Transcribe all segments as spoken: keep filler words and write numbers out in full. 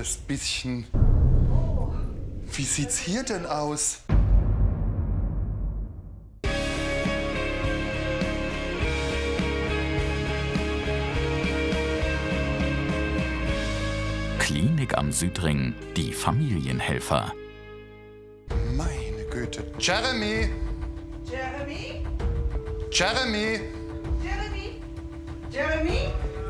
das bisschen... Wie sieht's hier denn aus? Klinik am Südring, die Familienhelfer. Meine Güte. Jeremy! Jeremy? Jeremy! Jeremy? Jeremy?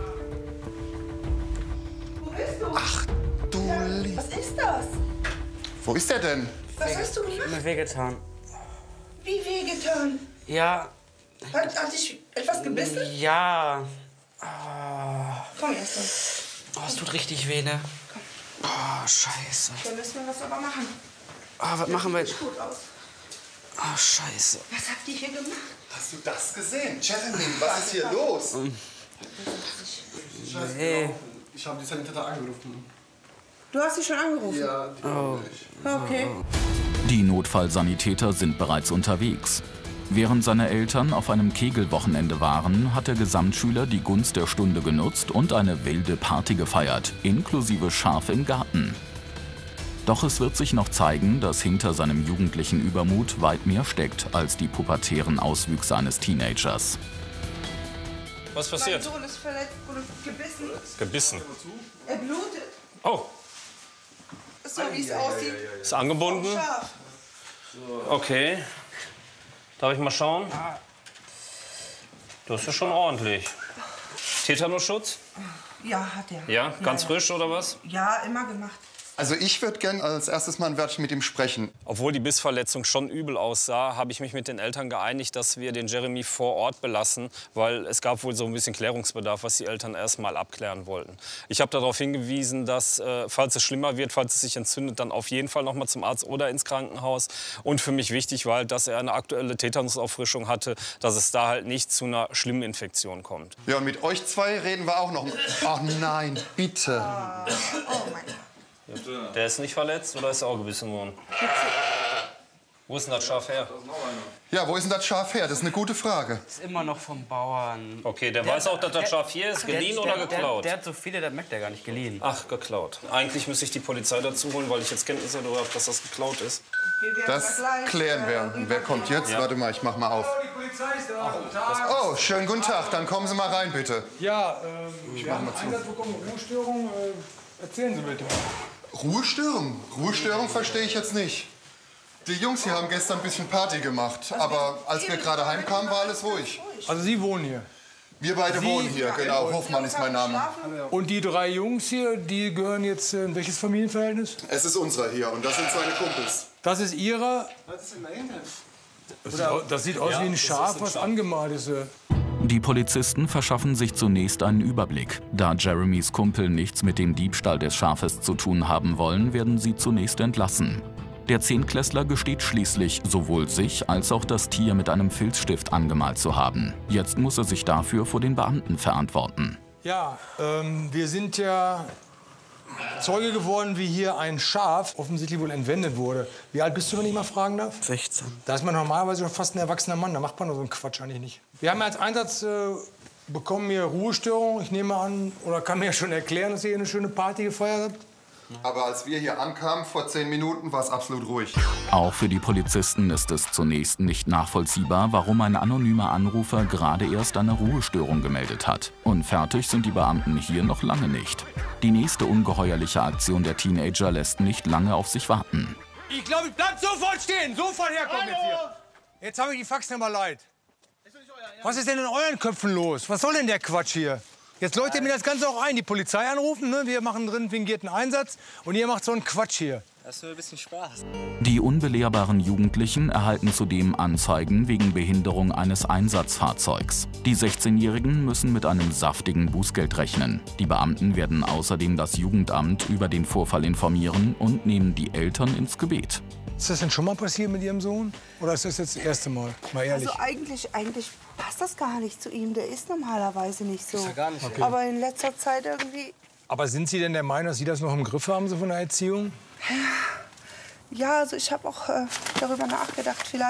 Wo bist du? Ach, du Lieb... Was ist das? Wo ist er denn? Was hast du Ich hab gemacht? mir wehgetan. Wie wehgetan? Ja, Hat, hat dich etwas gebissen? ja. Komm erst mal. Oh, es tut richtig weh, ne? Oh, scheiße. Da müssen wir was aber machen. Oh, was machen wir? Sieht gut aus. Oh, scheiße. Was habt ihr hier gemacht? Hast du das gesehen? Jeremy, was ist hier los? Nee. Ich habe die Sanitäter angerufen. Du hast sie schon angerufen? Ja, die oh. Okay. Die Notfallsanitäter sind bereits unterwegs. Während seine Eltern auf einem Kegelwochenende waren, hat der Gesamtschüler die Gunst der Stunde genutzt und eine wilde Party gefeiert, inklusive Schaf im Garten. Doch es wird sich noch zeigen, dass hinter seinem jugendlichen Übermut weit mehr steckt als die pubertären Auswüchse eines Teenagers. Was passiert? Mein Sohn ist verletzt und gebissen. Gebissen. Er blutet. Oh, So wie es aussieht. ist angebunden. Scharf. Okay. Darf ich mal schauen? Das ist ja schon ordentlich. Tetanusschutz? Ja, hat er. Ja, ganz ja. frisch oder was? Ja, immer gemacht. Also ich würde gern als erstes mal ein Wörtchen mit ihm sprechen. Obwohl die Bissverletzung schon übel aussah, habe ich mich mit den Eltern geeinigt, dass wir den Jeremy vor Ort belassen, weil es gab wohl so ein bisschen Klärungsbedarf, was die Eltern erst mal abklären wollten. Ich habe darauf hingewiesen, dass, äh, falls es schlimmer wird, falls es sich entzündet, dann auf jeden Fall noch mal zum Arzt oder ins Krankenhaus. Und für mich wichtig war halt, dass er eine aktuelle Tetanusauffrischung hatte, dass es da halt nicht zu einer schlimmen Infektion kommt. Ja, und mit euch zwei reden wir auch noch. Ach nein, bitte. Oh mein Gott. Der ist nicht verletzt oder ist er auch gebissen worden? Wo ist denn das Schaf her? Ja, wo ist denn das Schaf her? Das ist eine gute Frage. Ist immer noch vom Bauern. Okay, der, der weiß auch, dass das Schaf hier ist. Geliehen der, oder der, geklaut? Der, der hat so viele, der merkt er gar nicht geliehen. Ach, geklaut. Eigentlich müsste ich die Polizei dazu holen, weil ich jetzt Kenntnisse darüber habe, dass das geklaut ist. Wir werden Das gleich, klären wir. äh, Und wer kommt jetzt? Ja. Warte mal, ich mach mal auf. Die Polizei ist da. Guten Tag. Oh, schönen guten Tag. Dann kommen Sie mal rein, bitte. Ja, ähm, wir haben einen Einsatz bekommen, Ruhestörung. Äh, erzählen Sie bitte. Ruhestörung? Ruhestörung verstehe ich jetzt nicht. Die Jungs hier haben gestern ein bisschen Party gemacht. Aber als wir gerade heimkamen, war alles ruhig. Also Sie wohnen hier. Wir beide Sie- wohnen hier, genau. Hofmann ist mein Name. Und die drei Jungs hier, die gehören jetzt äh, in welches Familienverhältnis? Es ist unserer hier und das sind seine Kumpels. Das ist Ihrer? Was ist denn dahinter? Das sieht, au- das sieht aus wie ein Schaf, was angemalt ist. äh. Die Polizisten verschaffen sich zunächst einen Überblick. Da Jeremys Kumpel nichts mit dem Diebstahl des Schafes zu tun haben wollen, werden sie zunächst entlassen. Der Zehntklässler gesteht schließlich, sowohl sich als auch das Tier mit einem Filzstift angemalt zu haben. Jetzt muss er sich dafür vor den Beamten verantworten. Ja, ähm, wir sind ja Zeuge geworden, wie hier ein Schaf offensichtlich wohl entwendet wurde. Wie alt bist du, wenn ich mal fragen darf? sechzehn. Da ist man normalerweise schon fast ein erwachsener Mann. Da macht man doch so einen Quatsch eigentlich nicht. Wir haben als Einsatz äh, bekommen hier Ruhestörung. Ich nehme an, oder kann mir ja schon erklären, dass ihr hier eine schöne Party gefeiert habt. Aber als wir hier ankamen, vor zehn Minuten, war es absolut ruhig. Auch für die Polizisten ist es zunächst nicht nachvollziehbar, warum ein anonymer Anrufer gerade erst eine Ruhestörung gemeldet hat. Und fertig sind die Beamten hier noch lange nicht. Die nächste ungeheuerliche Aktion der Teenager lässt nicht lange auf sich warten. Ich glaube, ich bleib sofort stehen. Sofort herkommen jetzt hier. Jetzt habe ich die Faxnummer leid. Was ist denn in euren Köpfen los? Was soll denn der Quatsch hier? Jetzt leuchtet mir das Ganze auch ein. Die Polizei anrufen, ne? Wir machen drin fingierten Einsatz. Und ihr macht so einen Quatsch hier. Das ist ein bisschen Spaß. Die unbelehrbaren Jugendlichen erhalten zudem Anzeigen wegen Behinderung eines Einsatzfahrzeugs. Die sechzehnjährigen müssen mit einem saftigen Bußgeld rechnen. Die Beamten werden außerdem das Jugendamt über den Vorfall informieren und nehmen die Eltern ins Gebet. Ist das denn schon mal passiert mit Ihrem Sohn? Oder ist das jetzt das erste Mal? Mal ehrlich. Also eigentlich, eigentlich passt das gar nicht zu ihm. Der ist normalerweise nicht so. ja gar nicht, Okay. Aber in letzter Zeit irgendwie... Aber sind Sie denn der Meinung, dass Sie das noch im Griff haben, so von der Erziehung? Ja, also ich habe auch äh, darüber nachgedacht, vielleicht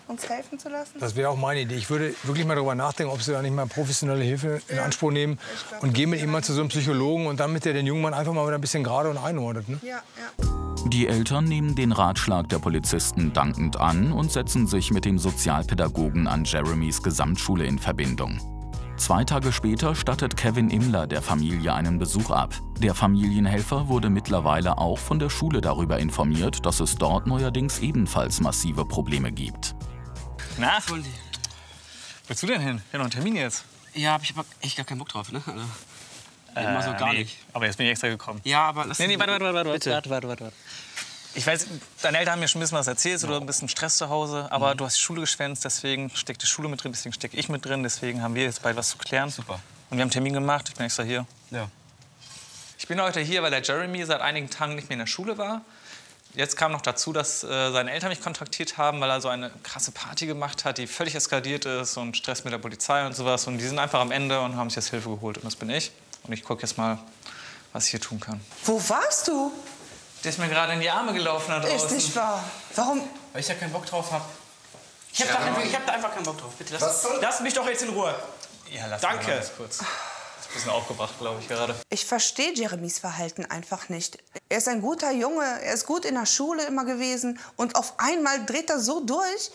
uns helfen zu lassen? Das wäre auch meine Idee. Ich würde wirklich mal darüber nachdenken, ob Sie da nicht mal professionelle Hilfe in Anspruch nehmen und gehen mit ihm mal zu so einem Psychologen und damit er den jungen Mann einfach mal wieder ein bisschen gerade und einordnet. Ne? Ja, ja. Die Eltern nehmen den Ratschlag der Polizisten dankend an und setzen sich mit dem Sozialpädagogen an Jeremys Gesamtschule in Verbindung. Zwei Tage später stattet Kevin Imler der Familie einen Besuch ab. Der Familienhelfer wurde mittlerweile auch von der Schule darüber informiert, dass es dort neuerdings ebenfalls massive Probleme gibt. Na, wo willst du denn hin? Wir haben noch einen Termin jetzt. Ja, aber ich hab echt gar keinen Bock drauf, ne? Also, äh, immer so gar nee. nicht. Aber jetzt bin ich extra gekommen. Ja, aber lass Nee, nee, warte, warte, warte, bitte. warte, warte, warte, warte. Ich weiß, deine Eltern haben mir schon ein bisschen was erzählt, oder ein bisschen Stress zu Hause, aber mhm. du hast die Schule geschwänzt, deswegen steckt die Schule mit drin, deswegen stecke ich mit drin, deswegen haben wir jetzt bald was zu klären. Super. Und wir haben einen Termin gemacht, ich bin extra hier. Ja. Ich bin heute hier, weil der Jeremy seit einigen Tagen nicht mehr in der Schule war. Jetzt kam noch dazu, dass äh, seine Eltern mich kontaktiert haben, weil er so eine krasse Party gemacht hat, die völlig eskaliert ist und Stress mit der Polizei und sowas. Und die sind einfach am Ende und haben sich jetzt Hilfe geholt. Und das bin ich. Und ich gucke jetzt mal, was ich hier tun kann. Wo warst du? Der ist mir gerade in die Arme gelaufen da draußen. Ist nicht wahr. Warum? Weil ich da keinen Bock drauf habe. Ich habe da, ich hab da einfach keinen Bock drauf. Bitte, lass, lass mich doch jetzt in Ruhe. Ja, lass Danke. Mich mal ganz kurz. Ist ein bisschen aufgebracht, glaube ich, gerade. Ich verstehe Jeremys Verhalten einfach nicht. Er ist ein guter Junge, er ist gut in der Schule immer gewesen und auf einmal dreht er so durch.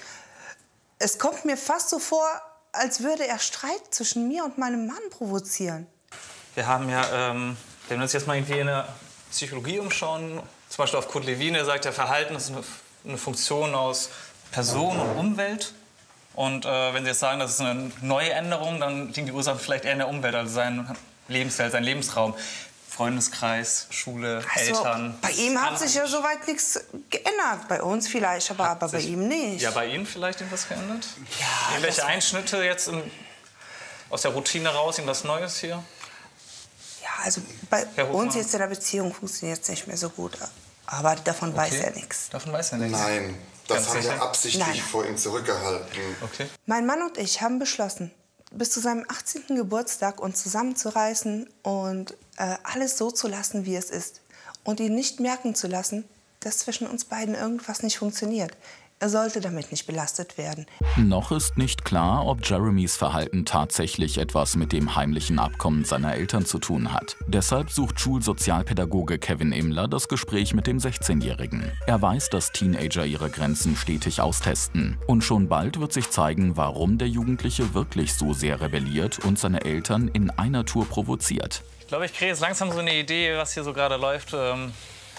Es kommt mir fast so vor, als würde er Streit zwischen mir und meinem Mann provozieren. Wir haben ja, ähm, wir haben uns jetzt mal irgendwie in der Psychologie umschauen. Zum Beispiel auf Kurt Lewin, der sagt, ja, Verhalten ist eine, eine Funktion aus Person und Umwelt. Und äh, wenn Sie jetzt sagen, das ist eine neue Änderung, dann liegen die Ursachen vielleicht eher in der Umwelt, also sein Lebensfeld, sein Lebensraum. Freundeskreis, Schule, Also, Eltern. bei ihm hat sich ja soweit nichts geändert. Bei uns vielleicht, aber, aber bei ihm nicht. Ja, bei Ihnen vielleicht irgendwas geändert? Ja, Irgendwelche Einschnitte jetzt in, aus der Routine raus, irgendwas Neues hier? Ja, also bei Herr Hofmann. uns jetzt in der Beziehung funktioniert es nicht mehr so gut. Aber davon weiß er nichts. Davon weiß er nichts. Nein, das Ganz haben sicher? wir absichtlich Nein. vor ihm zurückgehalten. Okay. Mein Mann und ich haben beschlossen, bis zu seinem achtzehnten Geburtstag uns zusammenzureißen und äh, alles so zu lassen, wie es ist. Und ihn nicht merken zu lassen, dass zwischen uns beiden irgendwas nicht funktioniert. Er sollte damit nicht belastet werden. Noch ist nicht klar, ob Jeremys Verhalten tatsächlich etwas mit dem heimlichen Abkommen seiner Eltern zu tun hat. Deshalb sucht Schulsozialpädagoge Kevin Imler das Gespräch mit dem sechzehnjährigen. Er weiß, dass Teenager ihre Grenzen stetig austesten. Und schon bald wird sich zeigen, warum der Jugendliche wirklich so sehr rebelliert und seine Eltern in einer Tour provoziert. Ich glaube, ich kriege jetzt langsam so eine Idee, was hier so gerade läuft. Ähm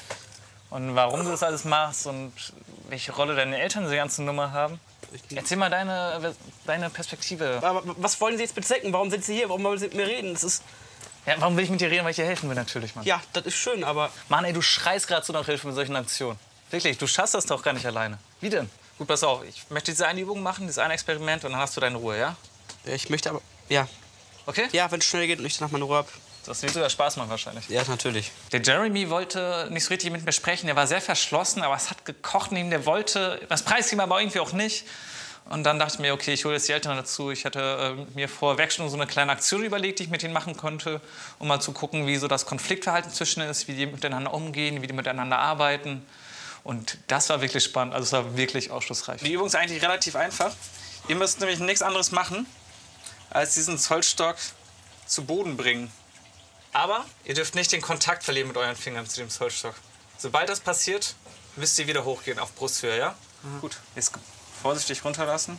Und warum du das alles machst und welche Rolle deine Eltern in der ganzen Nummer haben. Erzähl mal deine, deine Perspektive. Aber was wollen Sie jetzt bezwecken? Warum sind Sie hier? Warum wollen Sie mit mir reden? Das ist... Ja, warum will ich mit dir reden? Weil ich dir helfen will natürlich, Mann. Ja, das ist schön, aber... Mann, ey, du schreist gerade so nach Hilfe mit solchen Aktionen. Wirklich, du schaffst das doch gar nicht alleine. Wie denn? Gut, pass auf, ich möchte diese eine Übung machen, dieses eine Experiment und dann hast du deine Ruhe, ja? Ja, ich möchte aber... Ja. Okay? Ja, wenn es schnell geht und ich danach meine Ruhe habe. Das wird sogar Spaß machen wahrscheinlich. Ja, natürlich. Der Jeremy wollte nicht so richtig mit mir sprechen. Er war sehr verschlossen, aber es hat gekocht neben ihm. Der wollte was preisgeben, aber irgendwie auch nicht. Und dann dachte ich mir, okay, ich hole jetzt die Eltern dazu. Ich hatte äh, mir vorweg schon so eine kleine Aktion überlegt, die ich mit ihnen machen konnte, um mal zu gucken, wie so das Konfliktverhalten zwischen ist, wie die miteinander umgehen, wie die miteinander arbeiten. Und das war wirklich spannend. Also es war wirklich aufschlussreich. Die Übung ist eigentlich relativ einfach. Ihr müsst nämlich nichts anderes machen, als diesen Zollstock zu Boden bringen. Aber ihr dürft nicht den Kontakt verlieren mit euren Fingern zu dem Zollstock. Sobald das passiert, müsst ihr wieder hochgehen auf Brusthöhe, ja? Mhm. Gut, jetzt vorsichtig runterlassen.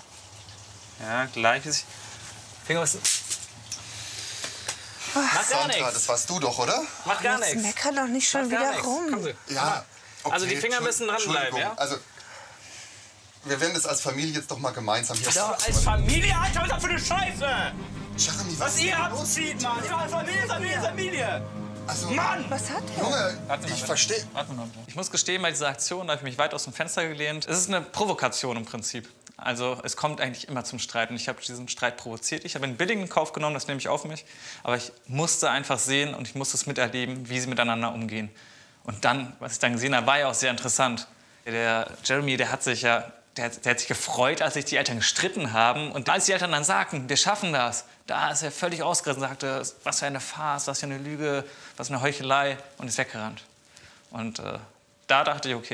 Ja, gleich. Finger müssen. Mach gar Sandra, nichts. das warst du doch, oder? Mach gar Jetzt nichts. mecker doch nicht schon Mach gar wieder nichts. rum. Kommen Sie. Ja. Okay, Also die Finger müssen dranbleiben, Entschuldigung, ja? Also, wir werden das als Familie jetzt doch mal gemeinsam hier... Ja, als Familie, Alter, was ist das für eine Scheiße? Jeremy, was, Was ist ihr denn habt los? entschieden, Mann. Ihr habt Familie, Familie, Familie. Also, Mann! Was hat er? Junge, Warte mal, ich bitte. verstehe... Warte mal. Ich muss gestehen, bei dieser Aktion da habe ich mich weit aus dem Fenster gelehnt. Es ist eine Provokation im Prinzip. Also es kommt eigentlich immer zum Streit und ich habe diesen Streit provoziert. Ich habe einen billigen Kauf genommen, das nehme ich auf mich. Aber ich musste einfach sehen und ich musste es miterleben, wie sie miteinander umgehen. Und dann, was ich dann gesehen habe, war ja auch sehr interessant. Der Jeremy, der hat sich ja, der, der hat sich gefreut, als sich die Eltern gestritten haben. Und als die Eltern dann sagten, wir schaffen das, da ist er völlig ausgerissen und sagte, was für eine Farce, was für eine Lüge, was für eine Heuchelei und ist weggerannt. Und äh, da dachte ich, okay,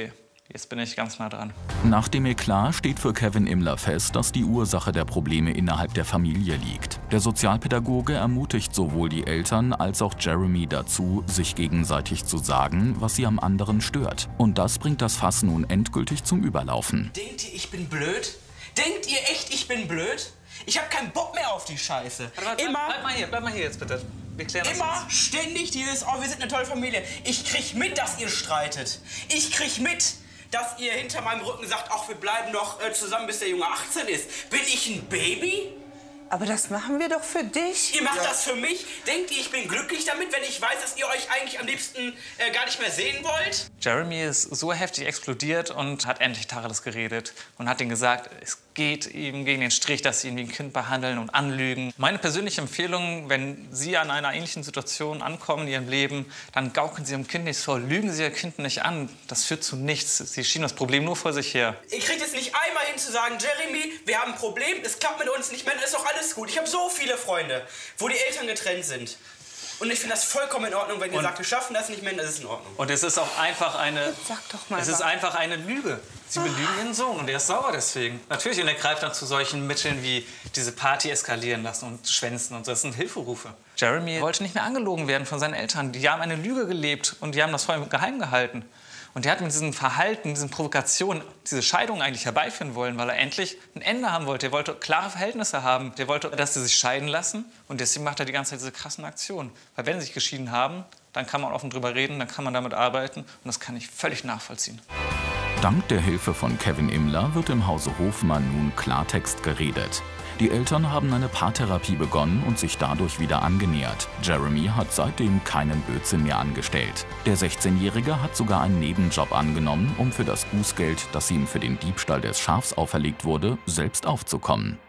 Jetzt bin ich ganz nah dran. Nach dem Eklat steht für Kevin Imler fest, dass die Ursache der Probleme innerhalb der Familie liegt. Der Sozialpädagoge ermutigt sowohl die Eltern als auch Jeremy dazu, sich gegenseitig zu sagen, was sie am anderen stört. Und das bringt das Fass nun endgültig zum Überlaufen. Denkt ihr, ich bin blöd? Denkt ihr echt, ich bin blöd? Ich habe keinen Bock mehr auf die Scheiße. Bleib, Immer, bleib mal hier, bleib mal hier jetzt bitte. Wir klären das immer jetzt. ständig dieses, oh, wir sind eine tolle Familie. Ich krieg mit, dass ihr streitet. Ich krieg mit, dass ihr hinter meinem Rücken sagt, ach, wir bleiben noch äh, zusammen, bis der Junge achtzehn ist. Bin ich ein Baby? Aber das machen wir doch für dich. Ihr macht ja. das für mich? Denkt ihr, ich bin glücklich damit, wenn ich weiß, dass ihr euch eigentlich am liebsten äh, gar nicht mehr sehen wollt? Jeremy ist so heftig explodiert und hat endlich Tacheles geredet und hat ihnen gesagt, es geht ihm gegen den Strich, dass sie ihn wie ein Kind behandeln und anlügen. Meine persönliche Empfehlung, wenn Sie an einer ähnlichen Situation ankommen in Ihrem Leben, dann gaukeln Sie Ihrem Kind nicht vor, lügen Sie Ihr Kind nicht an. Das führt zu nichts. Sie schieben das Problem nur vor sich her. Ihr kriegt es nicht einmal hin zu sagen, Jeremy, wir haben ein Problem, es klappt mit uns nicht mehr, dann ist doch alles gut. Ich habe so viele Freunde, wo die Eltern getrennt sind. Und ich finde das vollkommen in Ordnung, wenn ihr und sagt, wir schaffen das nicht mehr, dann ist es in Ordnung. Und es ist auch einfach eine, Sag doch mal es ist was. einfach eine Lüge. Sie belügen Ihren Sohn und er ist sauer deswegen. Natürlich, und er greift dann zu solchen Mitteln wie diese Party eskalieren lassen und schwänzen und so. Das sind Hilferufe. Jeremy wollte nicht mehr angelogen werden von seinen Eltern. Die haben eine Lüge gelebt und die haben das vor ihm geheim gehalten. Und er hat mit diesem Verhalten, diesen Provokationen diese Scheidung eigentlich herbeiführen wollen, weil er endlich ein Ende haben wollte. Er wollte klare Verhältnisse haben. Er wollte, dass sie sich scheiden lassen. Und deswegen macht er die ganze Zeit diese krassen Aktionen. Weil wenn sie sich geschieden haben, dann kann man offen drüber reden, dann kann man damit arbeiten. Und das kann ich völlig nachvollziehen. Dank der Hilfe von Kevin Imler wird im Hause Hofmann nun Klartext geredet. Die Eltern haben eine Paartherapie begonnen und sich dadurch wieder angenähert. Jeremy hat seitdem keinen Blödsinn mehr angestellt. Der sechzehnjährige hat sogar einen Nebenjob angenommen, um für das Bußgeld, das ihm für den Diebstahl des Schafs auferlegt wurde, selbst aufzukommen.